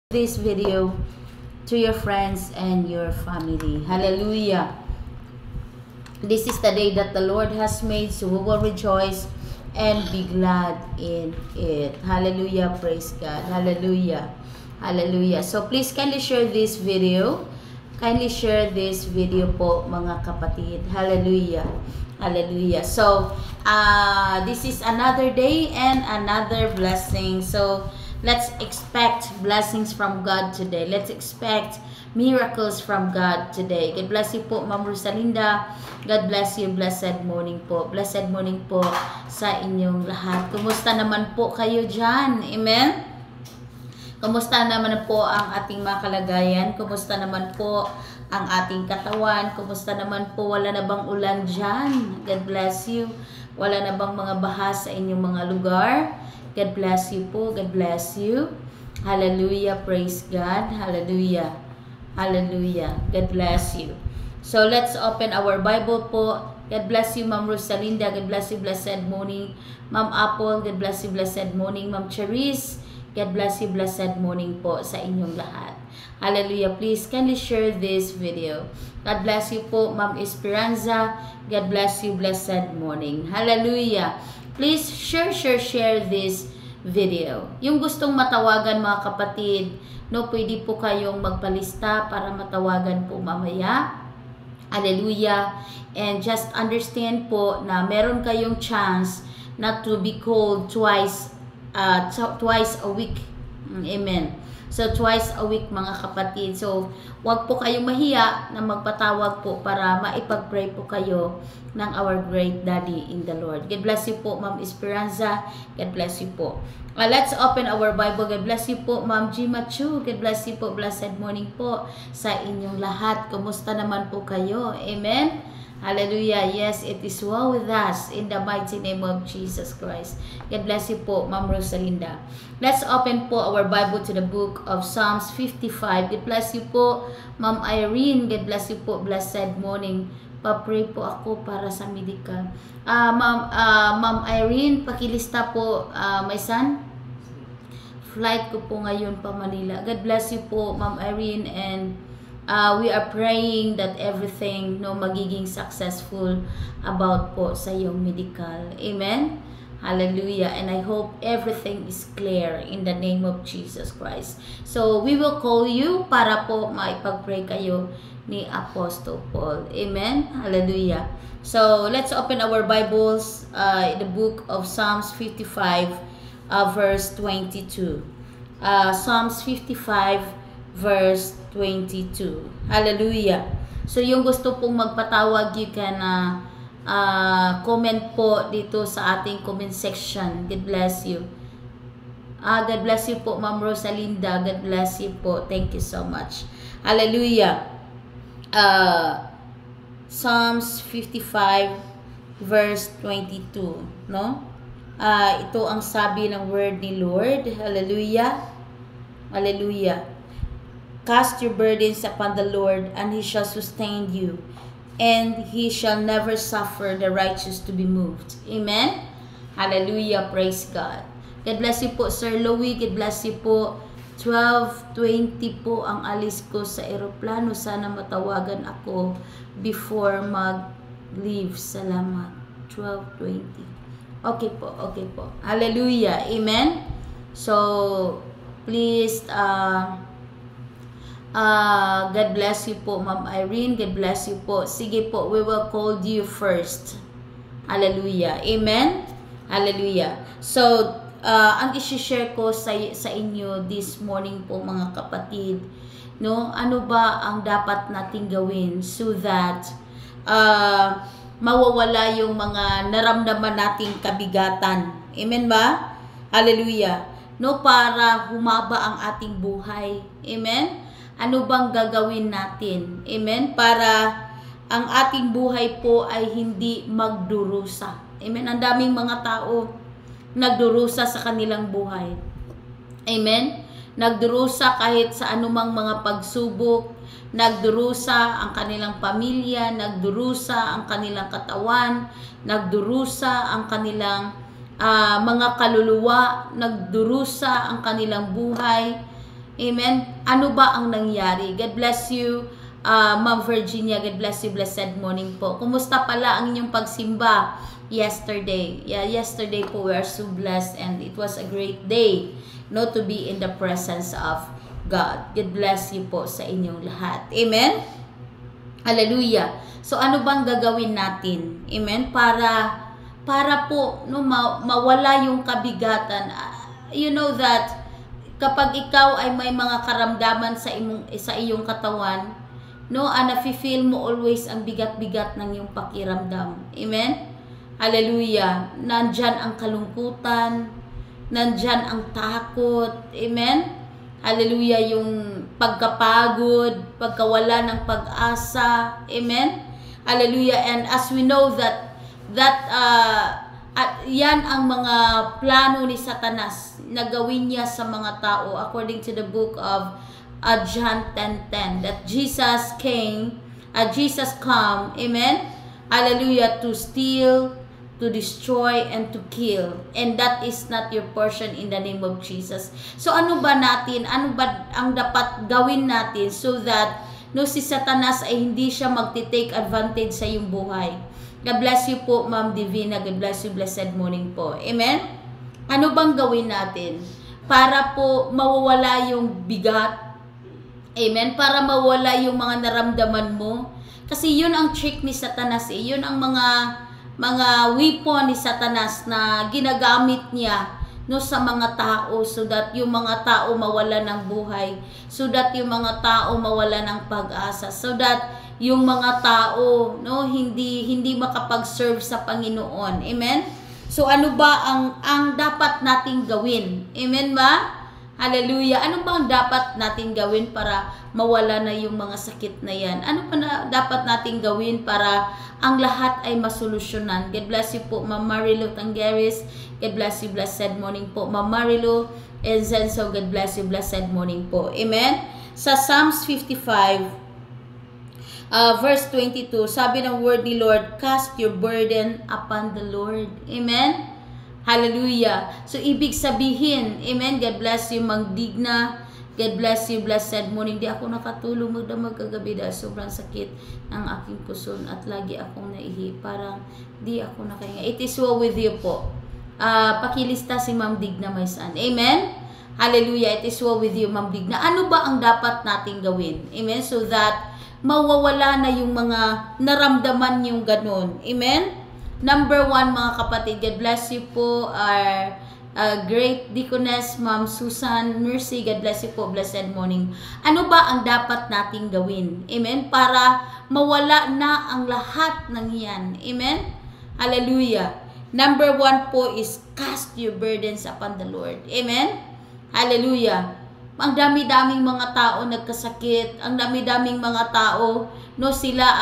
this video to your friends and your family. Hallelujah. This is the day that the Lord has made, so we will rejoice and be glad in it. Hallelujah. Praise God. Hallelujah. Hallelujah. So please kindly share this video. Kindly share this video po mga kapatid. Hallelujah. Hallelujah. So this is another day and another blessing. So let's expect blessings from God today. Let's expect miracles from God today. God bless you po, Ma'am Rosalinda. God bless you. Blessed morning po. Blessed morning po sa inyong lahat. Kumusta naman po kayo dyan? Amen? Kumusta naman po ang ating mga kalagayan? Kumusta naman po ang ating katawan? Kumusta naman po? Wala na bang ulan dyan? God bless you. Wala na bang mga baha sa inyong mga lugar? God bless you po. God bless you. Hallelujah. Praise God. Hallelujah. Hallelujah. God bless you. So let's open our Bible po. God bless you, Ma'am Rosalinda. God bless you. Blessed morning. Ma'am Apple. God bless you. Blessed morning. Ma'am Charis. God bless you. Blessed morning po sa inyong lahat. Hallelujah. Please kindly share this video. God bless you po, Ma'am Esperanza. God bless you. Blessed morning. Hallelujah. Please share this video. Yung gustong matawagan mga kapatid, no, pwede po kayong magpalista para matawagan po mamaya. Hallelujah. And just understand po na meron kayong chance not to be called twice a week. Amen. So, twice a week mga kapatid. So, wag po kayong mahiya na magpatawag po para maipag-pray po kayo ng our great Daddy in the Lord. God bless you po, Ma'am Esperanza. God bless you po. Let's open our Bible. God bless you po, Ma'am G. Machu. God bless you po. Blessed morning po sa inyong lahat. Kumusta naman po kayo? Amen? Hallelujah. Yes, it is well with us in the mighty name of Jesus Christ. God bless you po, Ma'am Rosalinda. Let's open po our Bible to the book of Psalms 55. God bless you po, Ma'am Irene. God bless you po. Blessed morning. Pa-pray po ako para sa medical. Ma'am Irene, pakilista po, my son. Flight ko po ngayon pa Manila. God bless you po, Ma'am Irene, and we are praying that everything magiging successful about po sa iyong medical. Amen? Hallelujah. And I hope everything is clear in the name of Jesus Christ. So, we will call you para po maipag-pray kayo ni Apostle Paul. Amen? Hallelujah. So, let's open our Bibles, the book of Psalms 55, verse 22. Psalms 55, verse 22. Hallelujah. So, yung gusto pong magpatawag, you can comment po dito sa ating comment section. God bless you. God bless you po, Ma'am Rosalinda. God bless you po. Thank you so much. Hallelujah. Psalms 55, verse 22. No? Ito ang sabi ng word ni Lord. Hallelujah. Hallelujah. Cast your burdens upon the Lord, and He shall sustain you, and He shall never suffer the righteous to be moved. Amen? Hallelujah. Praise God. God bless you po, Sir Louie. God bless you po. 12:20 po ang alis ko sa eroplano. Sana matawagan ako before mag-leave. Salamat. 12:20. Okay po, okay po. Hallelujah. Amen? So, please, God bless you po, Ma'am Irene. God bless you po. Sige po, we will call you first. Hallelujah. Amen? Hallelujah. So, ang isi-share ko sa inyo this morning po mga kapatid, no? Ano ba ang dapat nating gawin so that mawawala yung mga naramdaman nating kabigatan. Amen ba? Hallelujah. No, para humaba ang ating buhay. Amen? Ano bang gagawin natin? Amen? Para ang ating buhay po ay hindi magdurusa. Amen? Ang daming mga tao nagdurusa sa kanilang buhay. Amen? Nagdurusa kahit sa anumang mga pagsubok. Nagdurusa ang kanilang pamilya. Nagdurusa ang kanilang katawan. Nagdurusa ang kanilang mga kaluluwa. Nagdurusa ang kanilang buhay. Amen? Ano ba ang nangyari? God bless you, Ma'am Virginia. God bless you. Blessed morning po. Kumusta pala ang inyong pagsimba yesterday? Yeah, yesterday po we are so blessed and it was a great day, no, to be in the presence of God. God bless you po sa inyong lahat. Amen? Hallelujah. So ano bang gagawin natin? Amen? Para po no, mawala yung kabigatan. You know that kapag ikaw ay may mga karamdaman sa iyong katawan, no, nafe-feel mo always ang bigat-bigat ng iyong pakiramdam. Amen? Hallelujah. Nandyan ang kalungkutan, nandyan ang takot. Amen? Hallelujah, yung pagkapagod, pagkawala ng pag-asa. Amen? Hallelujah. And as we know that yan ang mga plano ni Satanas na gawin niya sa mga tao according to the book of John 10:10, that Jesus come, amen, hallelujah, to steal, to destroy, and to kill, and that is not your portion in the name of Jesus. So ano ba ang dapat gawin natin so that no, si Satanas ay hindi siya magti-take advantage sa iyong buhay? God bless you po, Ma'am Divina. God bless you. Blessed morning po. Amen? Ano bang gawin natin para po mawawala yung bigat? Amen? Para mawala yung mga naramdaman mo. Kasi yun ang trick ni Satanas. Yun ang mga weapon ni Satanas na ginagamit niya no, sa mga tao so that yung mga tao mawala ng buhay. So that yung mga tao mawala ng pag-asa. So that yung mga tao no hindi makapag-serve sa Panginoon. Amen. So ano ba ang dapat nating gawin? Amen ba? Hallelujah. Ano ba ang dapat nating gawin para mawala na yung mga sakit na yan? Ano pa na dapat nating gawin para ang lahat ay masolusyonan? God bless you po, Ma'am Marilo Tangeris. God bless you. Blessed morning po, Ma'am Marilo Enzenso. God bless you. Blessed morning po. Amen. Sa Psalms 55 verse 22, sabi ng word ni Lord, cast your burden upon the Lord. Amen? Hallelujah. So, ibig sabihin, amen, God bless you, Mang Digna. God bless you, blessed morning. Di ako nakatulog magdamag kagabi dahil sobrang sakit ng aking puson at lagi akong naihi. Parang di ako nakahinga. It is well with you po. Pakilista si Ma'am Digna, my son. Amen? Hallelujah. It is well with you, Ma'am Digna. Ano ba ang dapat nating gawin? Amen? So that mawawala na yung mga naramdaman yung ganun. Amen? Number 1, mga kapatid, God bless you po, our great deaconess, Ma'am Susan Mercy. God bless you po, blessed morning. Ano ba ang dapat nating gawin? Amen? Para mawala na ang lahat ng yan. Amen? Hallelujah. Number 1 po is cast your burdens upon the Lord. Amen? Hallelujah. Ang dami-daming mga tao nagkasakit, ang dami-daming mga tao, no, sila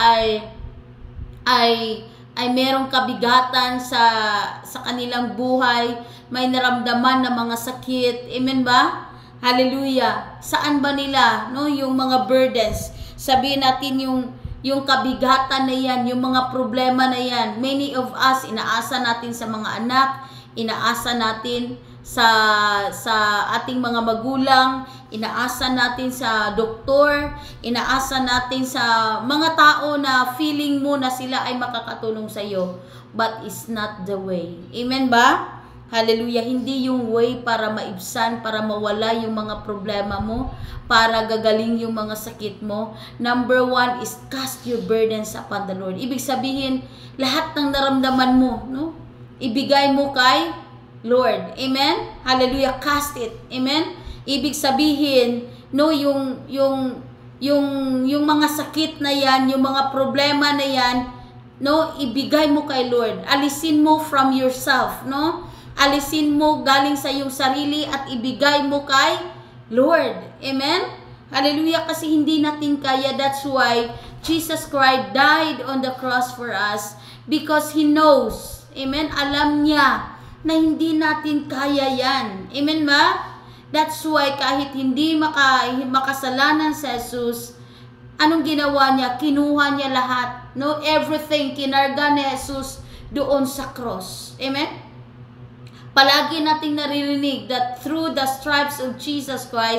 ay merong kabigatan sa kanilang buhay, may naramdaman na mga sakit. Amen ba? Hallelujah. Saan ba nila, no, yung mga burdens? Sabihin natin yung kabigatan na yan, yung mga problema na yan. Many of us, inaasa natin sa mga anak, inaasa natin sa ating mga magulang, inaasa natin sa doktor, inaasa natin sa mga tao na feeling mo na sila ay makakatulong sa iyo, but it's not the way. Amen ba? Hallelujah. Hindi yung way para maibsan, para mawala yung mga problema mo, para gagaling yung mga sakit mo. Number 1 is cast your burdens upon the Lord. Ibig sabihin, lahat ng naramdaman mo, no, ibigay mo kay Lord. Amen? Hallelujah. Cast it. Amen? Ibig sabihin, no, yung mga sakit na yan, yung mga problema na yan, no, ibigay mo kay Lord. Alisin mo from yourself, no? Alisin mo galing sa iyong sarili at ibigay mo kay Lord. Amen? Hallelujah. Kasi hindi natin kaya. That's why Jesus Christ died on the cross for us, because He knows. Amen? Alam niya na hindi natin kaya yan. Amen ba? That's why kahit hindi makasalanan si Jesus, anong ginawa niya? Kinuha niya lahat. No? Everything, kinarga ni Jesus doon sa cross. Amen? Palagi nating naririnig that through the stripes of Jesus Christ,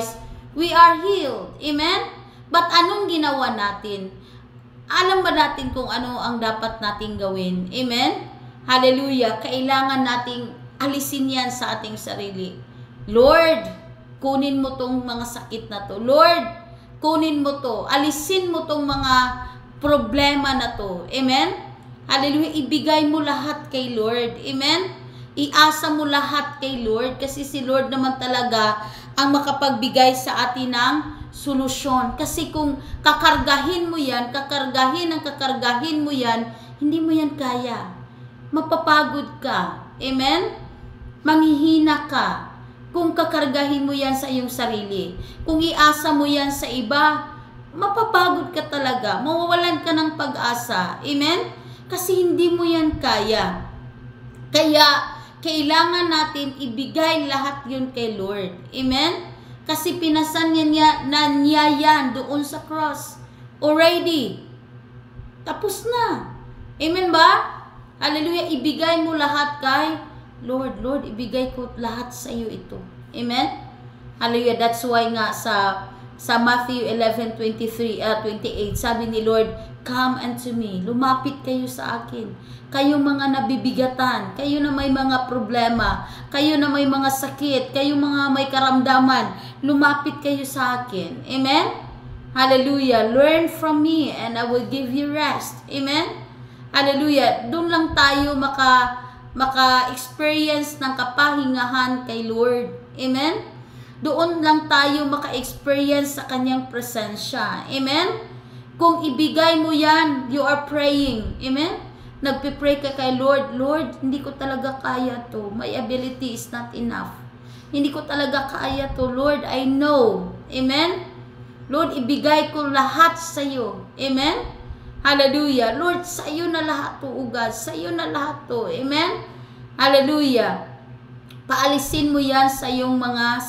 We are healed. Amen? But anong ginawa natin? Alam ba natin kung ano ang dapat nating gawin? Amen? Hallelujah. Kailangan nating alisin yan sa ating sarili. Lord, kunin mo tong mga sakit na to. Lord, kunin mo to. Alisin mo tong mga problema na to. Amen? Hallelujah. Ibigay mo lahat kay Lord. Amen? Iasa mo lahat kay Lord kasi si Lord naman talaga ang makapagbigay sa atin ng solusyon. Kasi kung kakargahin mo yan, kakargahin mo yan, hindi mo yan kaya. Mapapagod ka. Amen? Manghihina ka. Kung kakargahin mo yan sa iyong sarili. Kung iasa mo yan sa iba, mapapagod ka talaga. Mawawalan ka ng pag-asa. Amen? Kasi hindi mo yan kaya. Kaya, kailangan natin ibigay lahat yun kay Lord. Amen? Kasi pinasan niya yan doon sa cross. Already. Tapos na. Amen ba? Hallelujah. Ibigay mo lahat kay Lord. Lord, ibigay ko lahat sa iyo ito. Amen? Hallelujah. That's why nga sa Matthew 11:28, sabi ni Lord, come unto me. Lumapit kayo sa akin. Kayo mga nabibigatan, kayo na may mga problema, kayo na may mga sakit, kayo mga may karamdaman, lumapit kayo sa akin. Amen? Hallelujah. Learn from me and I will give you rest. Amen? Hallelujah. Doon lang tayo maka-experience ng kapahingahan kay Lord. Amen? Doon lang tayo maka-experience sa kanyang presensya. Amen? Kung ibigay mo yan, you are praying. Amen? Nagpipray ka kay Lord, Lord, hindi ko talaga kaya to. My ability is not enough. Hindi ko talaga kaya to. Lord, I know. Amen? Lord, ibigay ko lahat sa iyo. Amen? Hallelujah. Lord, sa iyo na lahat to, ugad. Sa iyo na lahat to. Amen? Hallelujah. Paalisin mo yan sa iyong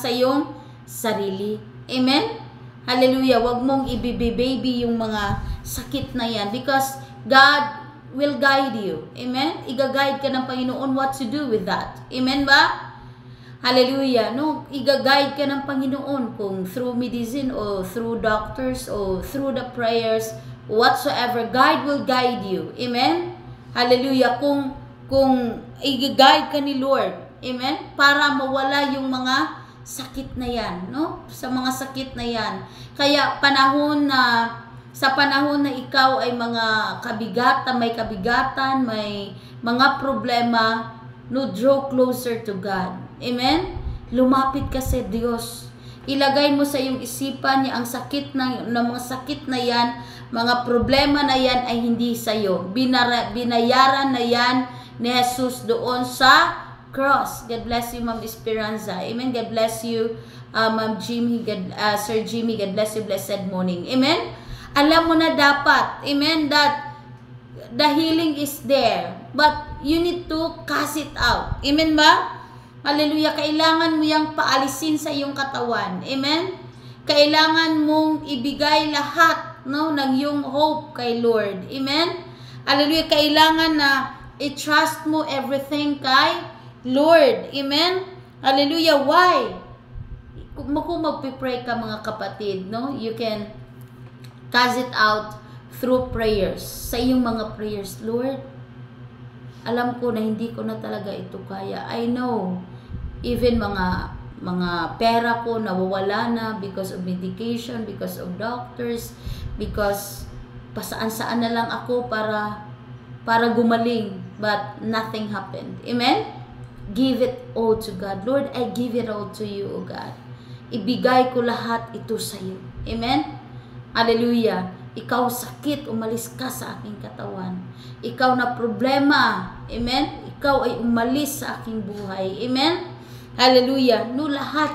sarili. Amen? Hallelujah. Huwag mong ibibibaby yung mga sakit na yan because God will guide you. Amen? Iga-guide ka ng Panginoon what to do with that. Amen ba? Hallelujah. No, iga-guide ka ng Panginoon kung through medicine or through doctors or through the prayers, whatsoever, God will guide you. Amen? Hallelujah. Kung iga-guide ka ni Lord, amen? Para mawala yung mga sakit na yan, no? Sa mga sakit na yan. Kaya sa panahon na ikaw ay may kabigatan, may mga problema, no, draw closer to God. Amen? Lumapit ka sa Diyos. Ilagay mo sa iyong isipan niya ang sakit na mga sakit na yan, mga problema na yan ay hindi sa iyo. Binayaran na yan ni Jesus doon sa cross. God bless you, Ma'am Esperanza. Amen? God bless you, Ma'am Jimmy, Sir Jimmy. God bless you, blessed morning. Amen? Alam mo na dapat, amen, that the healing is there. But you need to cast it out. Amen ba? Hallelujah. Kailangan mo yung paalisin sa iyong katawan. Amen? Kailangan mong ibigay lahat, no, ng iyong hope kay Lord. Amen? Hallelujah. Kailangan na i-trust mo everything kay Lord. Amen? Hallelujah. Why? Kung magpipray ka mga kapatid, no, you can cast it out through prayers. Sa iyong mga prayers, Lord, alam ko na hindi ko na talaga ito kaya. I know, even mga pera ko nawawala na because of medication, because of doctors, because pasaan-saan na lang ako para gumaling, but nothing happened. Amen? Give it all to God. Lord, I give it all to you, O God. Ibigay ko lahat ito sa iyo. Amen? Hallelujah. Ikaw sakit, umalis ka sa aking katawan. Ikaw na problema. Amen? Ikaw ay umalis sa aking buhay. Amen? Hallelujah. No, lahat.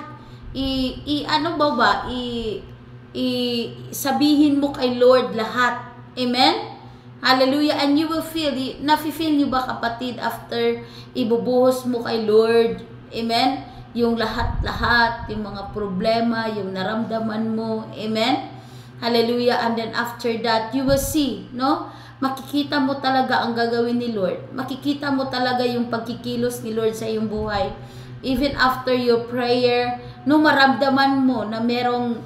Sabihin mo kay Lord lahat. Amen? Hallelujah. And you will feel, nafe-feel nyo ba kapatid after ibubuhos mo kay Lord? Amen? Yung lahat-lahat, yung mga problema, yung naramdaman mo. Amen? Hallelujah. And then after that, you will see, no? Makikita mo talaga ang gagawin ni Lord. Makikita mo talaga yung pagkikilos ni Lord sa iyong buhay. Even after your prayer, no maramdaman mo na merong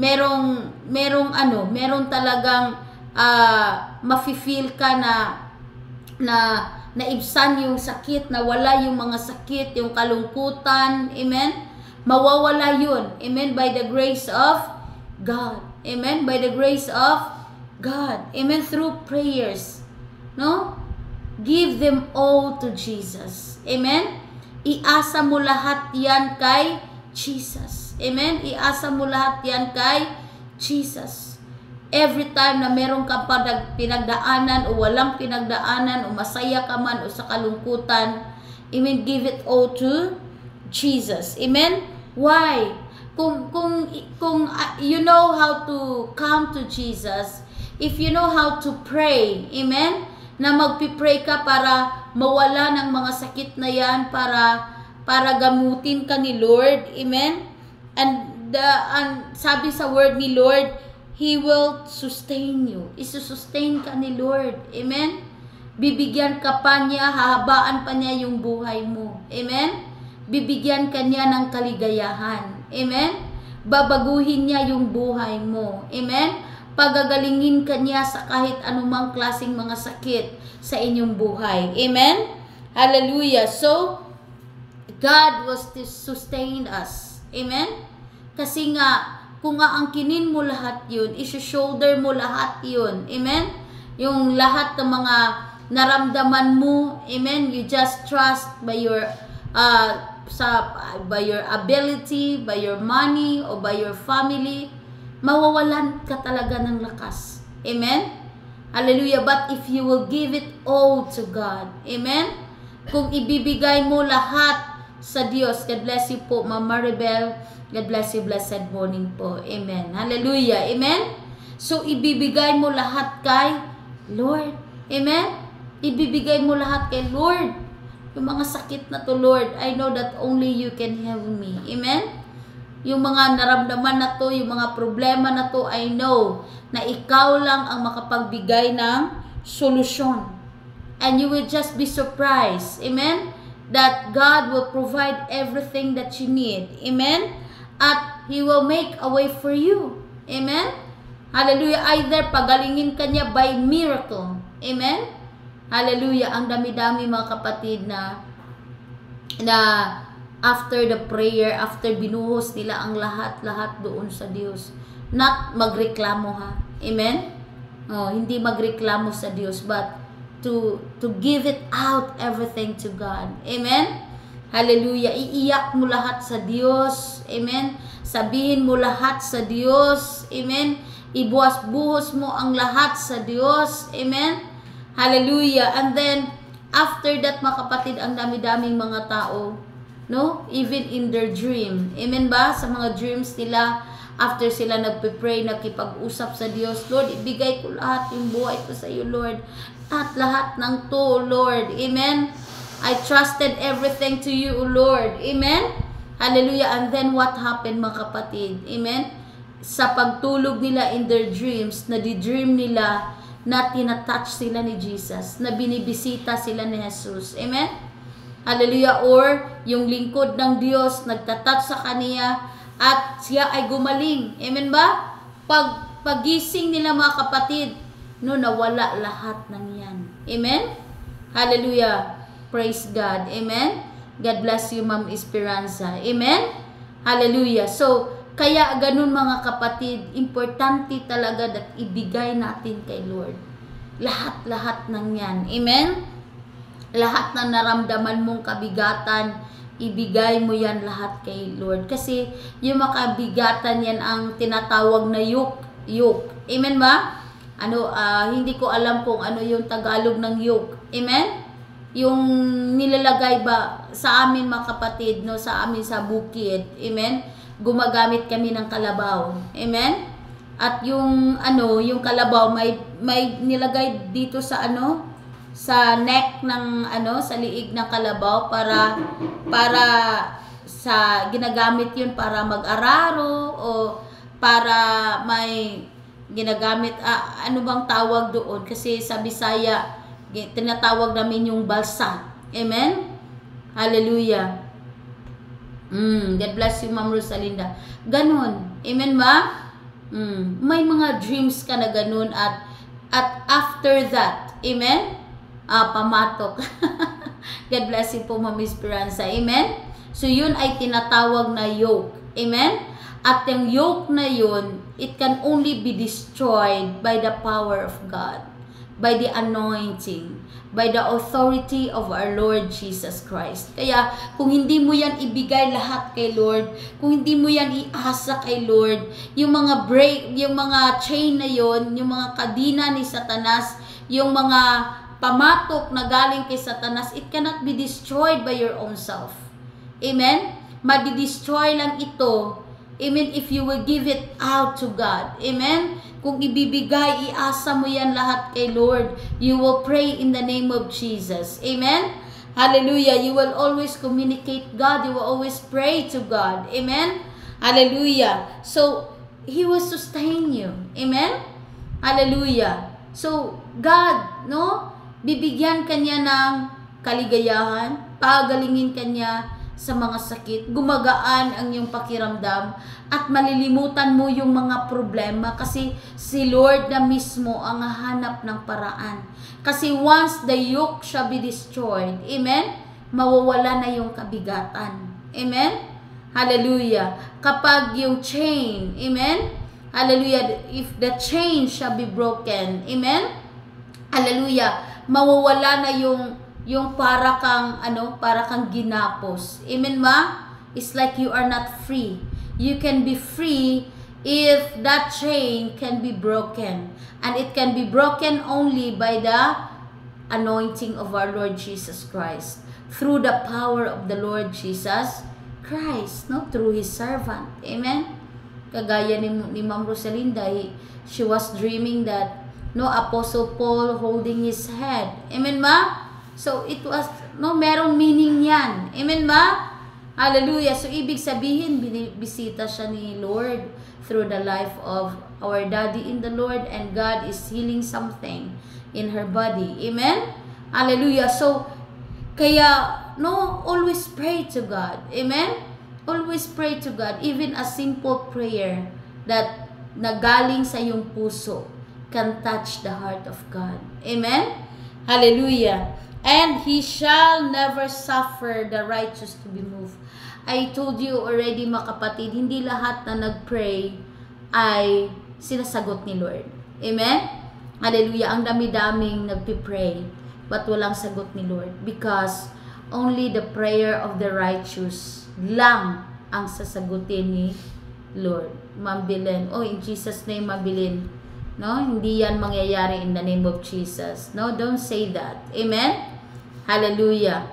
talagang mafe-feel ka na naibsan yung sakit, na wala yung mga sakit, yung kalungkutan, amen? Mawawala yun, amen, by the grace of God, amen, by the grace of God, amen, through prayers, no? Give them all to Jesus, amen? Iasa mo lahat yan kay Jesus, amen? Iasa mo lahat yan kay Jesus. Every time na meron ka pinagdaanan o walang pinagdaanan o masaya ka man o sa kalungkutan, amen, give it all to Jesus. Amen? Why? Kung you know how to come to Jesus, if you know how to pray, amen, na magpipray ka para mawala ng mga sakit na yan, para gamutin ka ni Lord, amen? And sabi sa word ni Lord, He will sustain you. Isusustain ka ni Lord. Amen? Bibigyan ka pa niya, hahabaan pa niya yung buhay mo. Amen? Bibigyan ka niya ng kaligayahan. Amen? Babaguhin niya yung buhay mo. Amen? Pagagalingin ka niya sa kahit anumang klaseng mga sakit sa inyong buhay. Amen? Hallelujah. So, God was to sustain us. Amen? Kasi nga, kung aangkinin mo lahat yun, isi-shoulder mo lahat yun. Amen? Yung lahat ng mga naramdaman mo, amen? You just trust by your by your ability, by your money, or by your family, mawawalan ka talaga ng lakas. Amen? Hallelujah. But if you will give it all to God, amen? Kung ibibigay mo lahat sa Diyos, God bless you po, Ma'am Maribel. God bless you, blessed morning po. Amen. Hallelujah. Amen? So, ibibigay mo lahat kay Lord. Amen? Ibibigay mo lahat kay Lord. Yung mga sakit na to, Lord, I know that only you can help me. Amen? Yung mga naramdaman na to, yung mga problema na to, I know na ikaw lang ang makapagbigay ng solusyon. And you will just be surprised. Amen? That God will provide everything that you need. Amen? At He will make a way for you. Amen? Hallelujah. Either pagalingin ka niya by miracle. Amen? Hallelujah. Ang dami-dami mga kapatid na after the prayer, after binuhos nila ang lahat-lahat doon sa Diyos, not magreklamo ha. Amen? Hindi magreklamo sa Diyos, but to give it out everything to God. Amen? Hallelujah. Iiyak mo lahat sa Diyos. Amen. Sabihin mo lahat sa Diyos. Amen. Ibuhos-buhos mo ang lahat sa Diyos. Amen. Hallelujah. And then, after that, mga kapatid, ang dami-daming mga tao, no? Even in their dream. Amen ba? Sa mga dreams nila, after sila nagpe-pray, nakipag-usap sa Diyos, Lord, ibigay ko lahat yung buhay ko sa iyo, Lord. At lahat ng to, Lord. Amen. I trusted everything to you, O Lord. Amen? Hallelujah. And then what happened, mga kapatid? Amen? Sa pagtulog nila in their dreams, na di-dream nila na tinatouch sila ni Jesus, na binibisita sila ni Jesus. Amen? Hallelujah. Or yung lingkod ng Diyos, nagtatouch sa kaniya at siya ay gumaling. Amen ba? Pagising nila, mga kapatid, no, nawala lahat ng yan. Amen? Hallelujah. Praise God. Amen? God bless you, Ma'am Esperanza. Amen? Hallelujah. So, kaya ganun mga kapatid, importante talaga that ibigay natin kay Lord. Lahat-lahat ng yan. Amen? Lahat na naramdaman mong kabigatan, ibigay mo yan lahat kay Lord. Kasi yung makabigatan yan ang tinatawag na yoke. Amen ba? Hindi ko alam kung ano yung Tagalog ng yoke. Amen? Yung nilalagay ba sa amin, mga kapatid, no, sa amin sa bukid, amen, gumagamit kami ng kalabaw, amen, at yung kalabaw may nilagay dito sa sa neck ng sa liig ng kalabaw para sa ginagamit yun para mag-araro o para may ginagamit ano bang tawag doon, kasi sa Bisaya tinatawag namin yung balsa. Amen? Hallelujah. God bless you, Ma'am Rosalinda. Ganon. Amen ba? May mga dreams ka na ganun at after that, amen? Pamatok. God bless you po, Ma'am Esperanza. Amen? So, yun ay tinatawag na yoke. Amen? At yung yoke na yun, it can only be destroyed by the power of God, by the anointing, by the authority of our Lord Jesus Christ. Kaya, kung hindi mo yan ibigay lahat kay Lord, kung hindi mo yan iasa kay Lord, yung mga yung mga chain na yon, yung mga kadina ni Satanas, yung mga pamatok na galing kay Satanas, it cannot be destroyed by your own self. Amen? Madi-destroy lang ito, amen, if you will give it out to God. Amen? Kung ibibigay, iasa mo yan lahat kay Lord, you will pray in the name of Jesus. Amen? Hallelujah. You will always communicate God. You will always pray to God. Amen? Hallelujah. So, He will sustain you. Amen? Hallelujah. So, God, no? Bibigyan kanya ng kaligayahan, pagalingin kanya sa mga sakit, gumagaan ang iyong pakiramdam, at malilimutan mo yung mga problema kasi si Lord na mismo ang hahanap ng paraan. Kasi once the yoke shall be destroyed, amen, mawawala na yung kabigatan. Amen? Hallelujah. Kapag yung chain, amen, hallelujah, if the chain shall be broken, amen, hallelujah, mawawala na yung para kang ginapos. Amen ba? It's like you are not free. You can be free if that chain can be broken. And it can be broken only by the anointing of our Lord Jesus Christ. Through the power of the Lord Jesus Christ. No? Through His servant. Amen? Kagaya ni Ma'am Rosalinda, she was dreaming that Apostle Paul holding his head. Amen ba? So, it was, merong meaning yan. Amen ba? Hallelujah. So, ibig sabihin, bisita siya ni Lord through the life of our daddy in the Lord, and God is healing something in her body. Amen? Hallelujah. So, kaya, always pray to God. Amen? Always pray to God. Even a simple prayer that nagaling sa iyong puso can touch the heart of God. Amen? Hallelujah. And He shall never suffer the righteous to be moved. I told you already, mga kapatid, hindi lahat na nag-pray ay sinasagot ni Lord. Amen? Hallelujah. Ang dami-daming nagpipray, but walang sagot ni Lord. Because only the prayer of the righteous lang ang sasagutin ni Lord. Mabilin. In Jesus' name, mabilin. Hindi yan mangyayari in the name of Jesus. Don't say that. Amen? Hallelujah.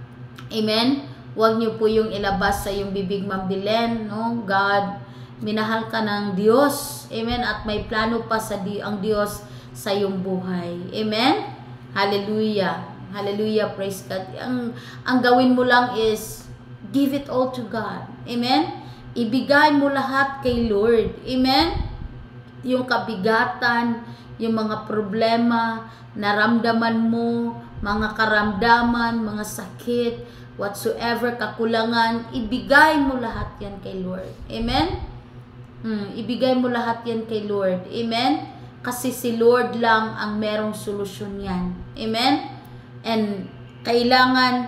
Amen? Huwag niyo po yung ilabas sa yung bibig, mabilin. God, minahal ka ng Diyos. Amen? At may plano pa ang Diyos sa iyong buhay. Amen? Hallelujah. Hallelujah. Praise God. Ang gawin mo lang is give it all to God. Amen? Ibigay mo lahat kay Lord. Amen? Yung kabigatan, yung mga problema, naramdaman mo, mga karamdaman, mga sakit, whatsoever, kakulangan, ibigay mo lahat yan kay Lord. Amen? Ibigay mo lahat yan kay Lord. Amen? Kasi si Lord lang ang merong solusyon yan. Amen? And kailangan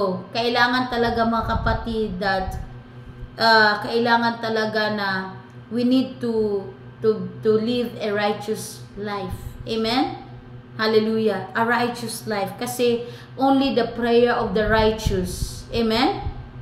talaga, mga kapatid, that kailangan talaga na we need to live a righteous life. Amen? Hallelujah. A righteous life. Kasi only the prayer of the righteous. Amen?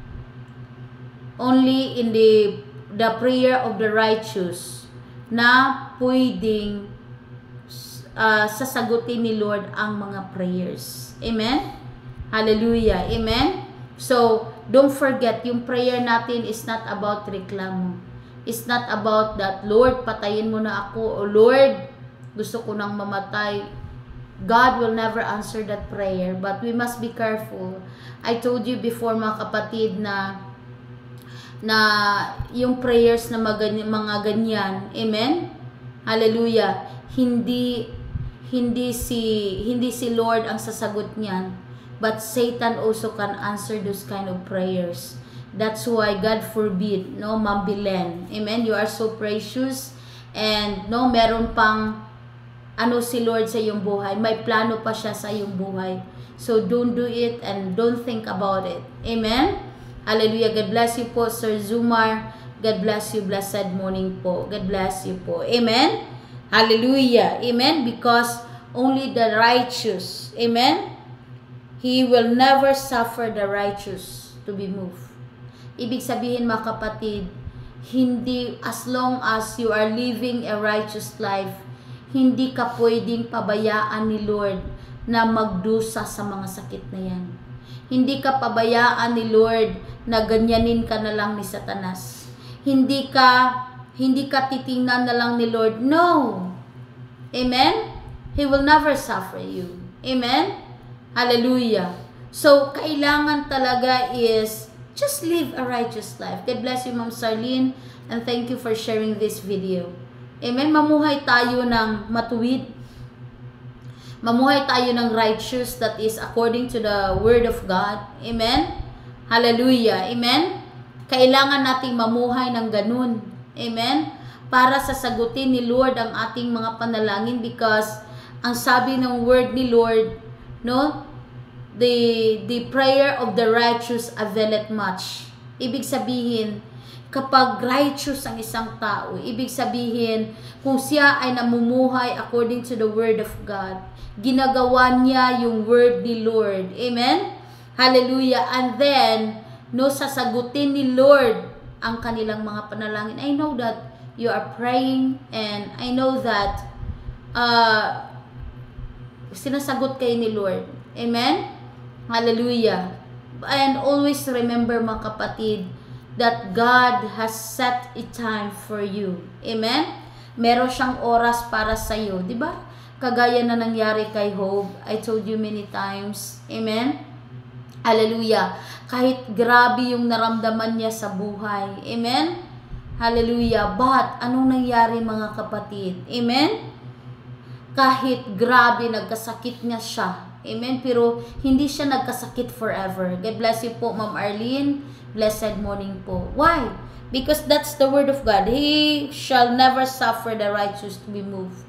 Only in the prayer of the righteous na pwedeng sasagutin ni Lord ang mga prayers. Amen? Hallelujah. Amen? So, don't forget, yung prayer natin is not about reklamo. It's not about that, Lord, patayin mo na ako, o Lord, gusto ko nang mamatay. God will never answer that prayer, but we must be careful. I told you before, mga kapatid, na yung prayers na mga ganyan, amen? Hallelujah. Hindi si Lord ang sasagot niyan, but Satan also can answer those kind of prayers. That's why God forbid, no, Ma'am Belen. Amen? You are so precious. And, no, meron pang, si Lord sa iyong buhay. May plano pa siya sa iyong buhay. So, don't do it and don't think about it. Amen? Hallelujah. God bless you po, Sir Zumar. God bless you. Blessed morning po. God bless you po. Amen? Hallelujah. Amen? Because only the righteous, amen? He will never suffer the righteous to be moved. Ibig sabihin, mga kapatid, hindi, as long as you are living a righteous life, hindi ka pwedeng pabayaan ni Lord na magdusa sa mga sakit na yan. Hindi ka pabayaan ni Lord na ganyanin ka na lang ni Satanas. Hindi ka titingnan na lang ni Lord. No. Amen? He will never suffer you. Amen? Hallelujah. So, kailangan talaga is just live a righteous life. God bless you, Ma'am Sarlene, and thank you for sharing this video. Amen? Mamuhay tayo ng matuwid. Mamuhay tayo ng righteous, that is according to the Word of God. Amen? Hallelujah. Amen? Kailangan nating mamuhay ng ganun. Amen? Para sasagutin ni Lord ang ating mga panalangin, because ang sabi ng Word ni Lord, no, the prayer of the righteous availeth much. Ibig sabihin, kapag righteous ang isang tao, ibig sabihin, kung siya ay namumuhay according to the Word of God, ginagawa niya yung Word ni Lord. Amen? Hallelujah. And then, no, sasagutin ni Lord ang kanilang mga panalangin. I know that you are praying, and I know that sinasagot kayo ni Lord. Amen? Hallelujah. And always remember, mga kapatid, that God has set a time for you. Amen? Meron siyang oras para sa iyo, di ba? Kagaya na nangyari kay Job. I told you many times. Amen? Hallelujah. Kahit grabe yung naramdaman niya sa buhay. Amen? Hallelujah. But, anong nangyari, mga kapatid? Amen? Kahit grabe, nagkasakit niya siya. Amen? Pero, hindi siya nagkasakit forever. God bless you po, Ma'am Arlene. Blessed morning po. Why? Because that's the Word of God. He shall never suffer the righteous to be moved.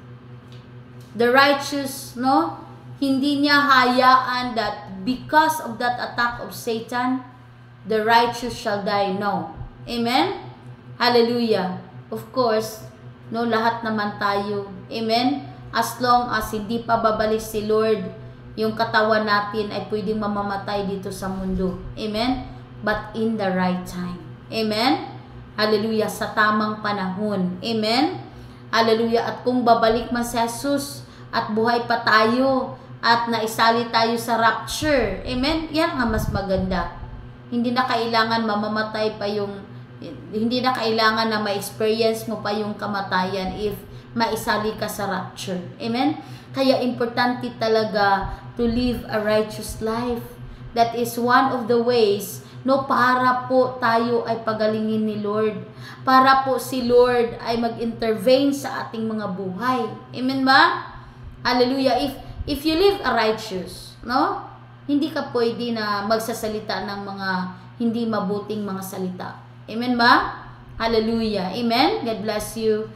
The righteous, no? Hindi niya hayaan that because of that attack of Satan, the righteous shall die. No. Amen? Hallelujah. Of course, no, lahat naman tayo. Amen? As long as hindi pa babalik si Lord, yung katawan natin ay pwedeng mamamatay dito sa mundo. Amen? But in the right time. Amen? Hallelujah. Sa tamang panahon. Amen? Hallelujah. At kung babalik man si Jesus at buhay pa tayo at naisali tayo sa rapture. Amen? Yan nga mas maganda. Hindi na kailangan mamamatay pa yung, hindi na kailangan na ma-experience mo pa yung kamatayan if maisali ka sa rapture. Amen? Kaya importante talaga to live a righteous life. That is one of the ways, no, para po tayo ay pagalingin ni Lord. Para po si Lord ay mag-intervene sa ating mga buhay. Amen ba? Hallelujah. If you live a righteous, no, hindi ka pwede na magsasalita ng mga hindi mabuting mga salita. Amen ba? Hallelujah. Amen. God bless you.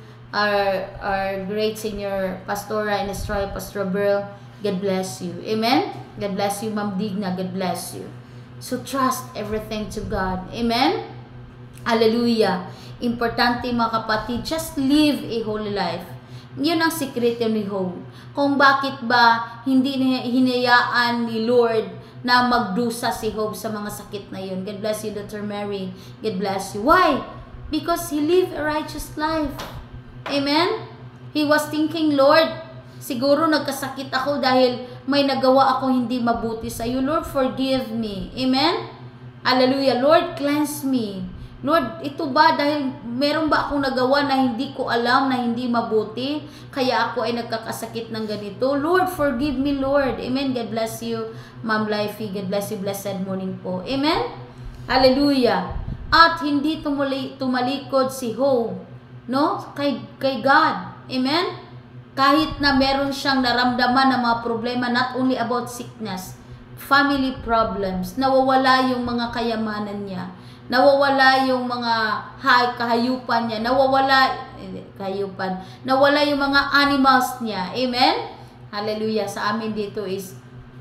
Our great senior Pastora in Australia, Pastor Burl. God bless you. Amen? God bless you, Ma'am Digna. God bless you. So, trust everything to God. Amen? Hallelujah. Importante, mga kapatid, just live a holy life. Yun ang sikreto ni Job. Kung bakit ba hindi hinayaan ni Lord na magdusa si Job sa mga sakit na yun. God bless you, Dr. Mary. God bless you. Why? Because he lived a righteous life. Amen? He was thinking, Lord, siguro nagkasakit ako dahil may nagawa ako hindi mabuti sa iyo. Lord, forgive me. Amen? Hallelujah. Lord, cleanse me. Lord, ito ba dahil meron ba akong nagawa na hindi ko alam, na hindi mabuti, kaya ako ay nagkakasakit ng ganito? Lord, forgive me, Lord. Amen? God bless you, Ma'am Lifey. God bless you. Blessed morning po. Amen? Hallelujah. At hindi tumalikod si Job, no, kay God. Amen? Kahit na meron siyang naramdaman ng mga problema, not only about sickness, family problems, nawawala yung mga kayamanan niya, nawawala yung mga kahayupan niya, nawawala yung mga animals niya. Amen? Hallelujah. Sa amin dito is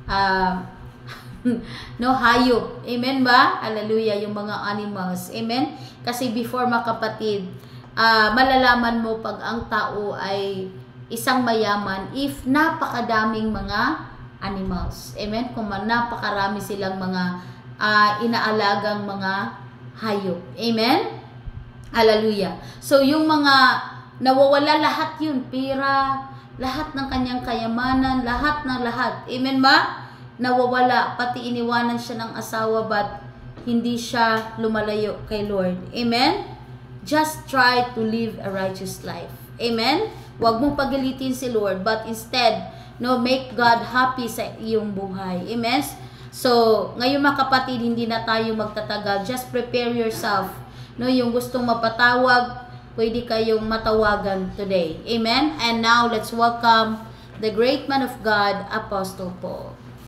no, hayop. Amen ba? Hallelujah. Yung mga animals. Amen? Kasi before, mga kapatid, malalaman mo pag ang tao ay isang mayaman if napakadaming mga animals. Amen? Kung napakarami silang mga inaalagang mga hayop. Amen? Hallelujah. So, yung mga nawawala lahat yun, pera, lahat ng kanyang kayamanan, lahat ng lahat. Amen ba? Nawawala, pati iniwanan siya ng asawa, but hindi siya lumalayo kay Lord. Amen? Just try to live a righteous life. Amen? Huwag mong pagalitin si Lord, but instead, make God happy sa iyong buhay. Amen? So, ngayon mga kapatid, hindi na tayo magtatagal. Just prepare yourself. Yung gustong mapatawag, pwede kayong matawagan today. Amen? And now, let's welcome the great man of God, Apostle Paul.